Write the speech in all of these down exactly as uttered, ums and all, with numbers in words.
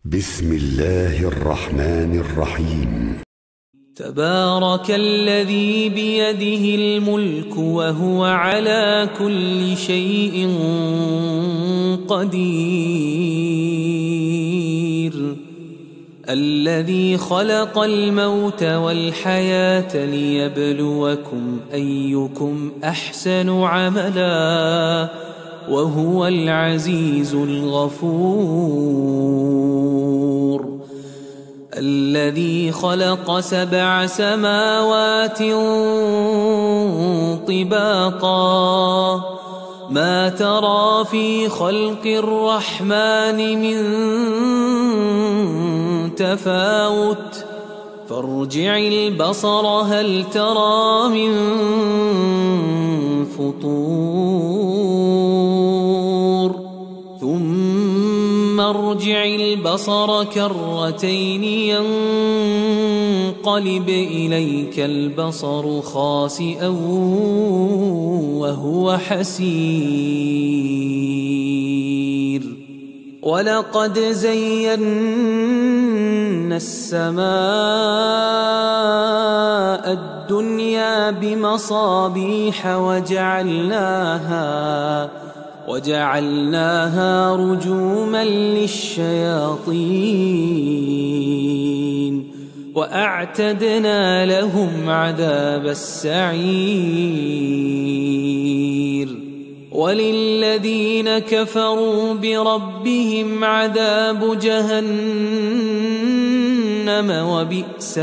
بسم الله الرحمن الرحيم. تبارك الذي بيده الملك وهو على كل شيء قدير، الذي خلق الموت والحياة ليبلوكم أيكم أحسن عملا وهو العزيز الغفور، الذي خلق سبع سماوات طباقا ما ترى في خلق الرحمن من تفاوت فارجع البصر هل ترى من فطور ثم ارجع البصر كرتين ينقلب إليك البصر خاسئا وهو حسير، ولقد زينا السماء الدنيا بمصابيح وجعلناها وجعلناها رجوما للشياطين وأعتدنا لهم عذاب السعير، وللذين كفروا بربهم عذاب جهنم وبئس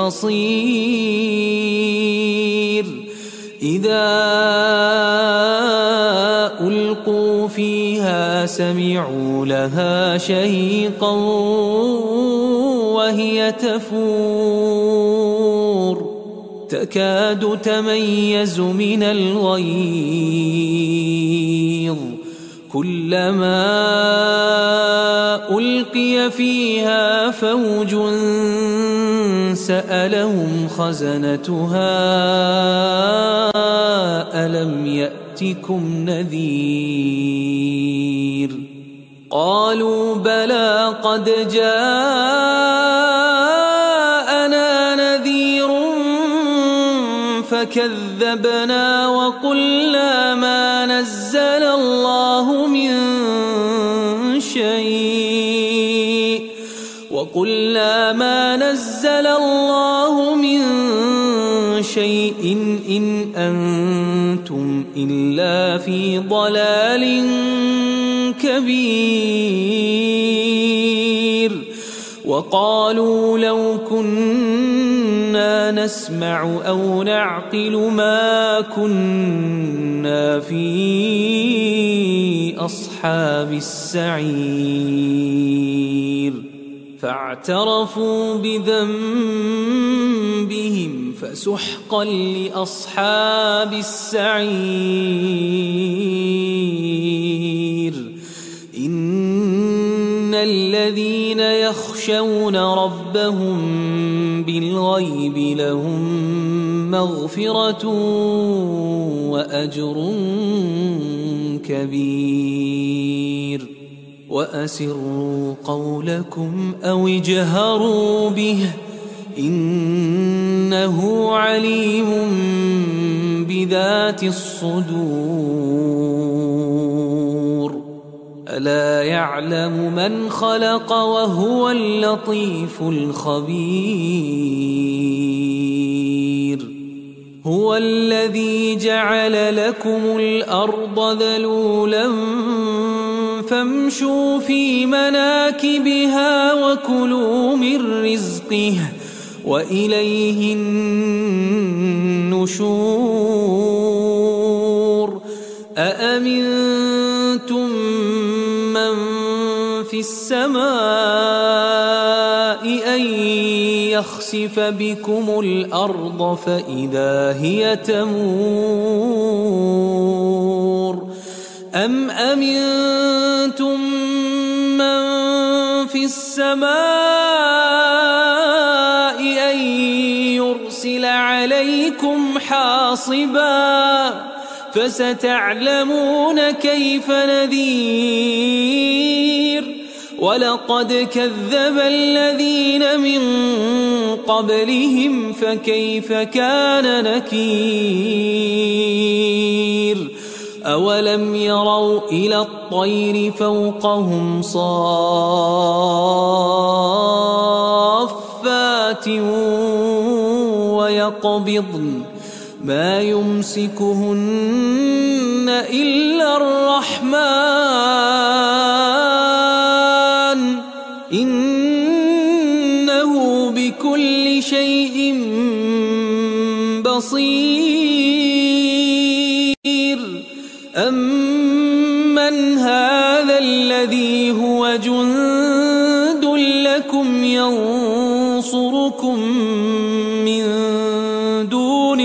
المصير، إذا ألقوا فيها سمعوا لها شهيقا وهي تفور تكاد تميز من الغيظ، كلما ألقي فيها فوج سألهم خزنتها ألم يأتكم نذير، قالوا بلى قد جاءنا نذير فكذبنا وقلنا ما نزل الله من شيء وقلنا ما نزل الله من شيء إن أنتم إلا في ضلال كبير، وقالوا لو كنا نسمع أو نعقل ما كنا في أصحاب السعير، فاعترفوا بذنبهم فسحقا لأصحاب السعير، إن الذين يخشون ربهم بالغيب لهم مغفرة وأجر كبير، وأسروا قولكم أو اجهروا به إنه عليم بذات الصدور، ألا يعلم من خلق وهو اللطيف الخبير، هو الذي جعل لكم الأرض ذلولا فامشوا في مناكبها وكلوا من رزقه وإليه النشور، أأمنتم من في السماء أن يخسف بكم الأرض فإذا هي تمور، أم أمنتم من في السماء أن يرسل عليكم حاصبا فستعلمون كيف نذير، ولقد كذب الذين من قبلهم فكيف كان نكير أولم يروا إلى الطير فوقهم صافات ويقبضن ما يمسكهن إلا الرحمن إنه بكل شيء بصير أمن هذا الذي هو جند لكم ينصركم من دون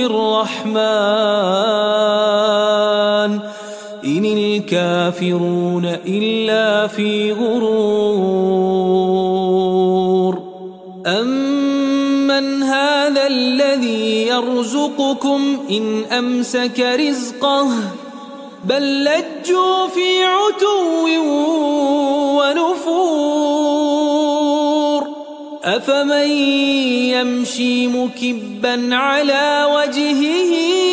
الرحمن إن الكافرون إلا في غرور أمن هذا الذي يرزقكم إن أمسك رزقه بل لجوا في عتو ونفور أفمن يمشي مكبا على وجهه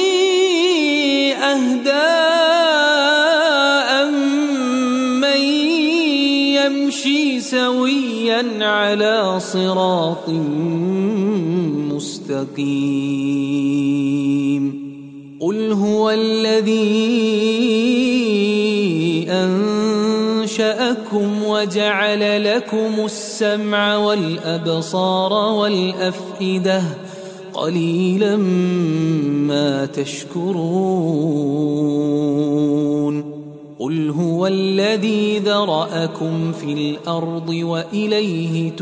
أهدى أمن يمشي سويا على صراط مستقيم قل هو الذي أنشأكم وجعل لكم السمع والأبصار والأفئدة قليلا ما تشكرون قل هو الذي ذرأكم في الأرض وإليه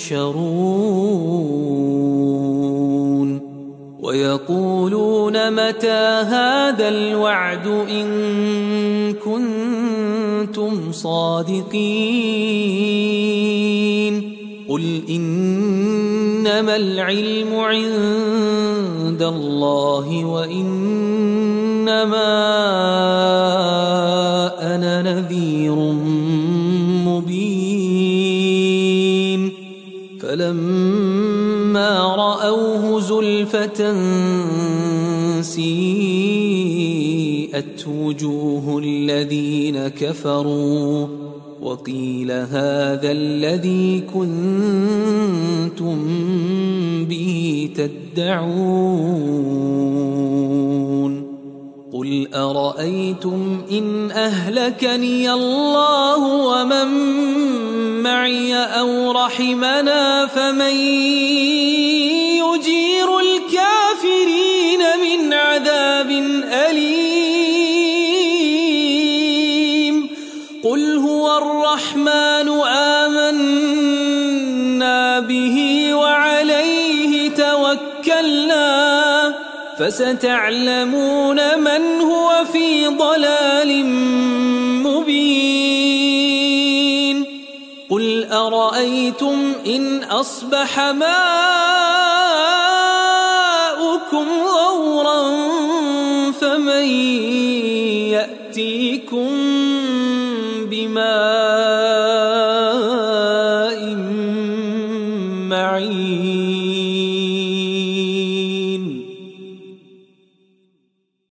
تحشرون ويقولون متى هذا الوعد إن كنتم صادقين قل إنما العلم عند الله وإنما أنا نذير مبين فلما رأوه زلفة سيئت وجوه الذين كفروا وقيل هذا الذي كنتم به تدعون قل أرأيتم إن أهلكني الله ومن معي أو رحمنا فمن يجير الكافرين من عذاب أليم قل هو الرحمن آمنا به وعليه توكلنا فستعلمون من هو في ضلال مبين قل أرأيتم إن أصبح ماؤكم غورا فمن يأتيكم بماء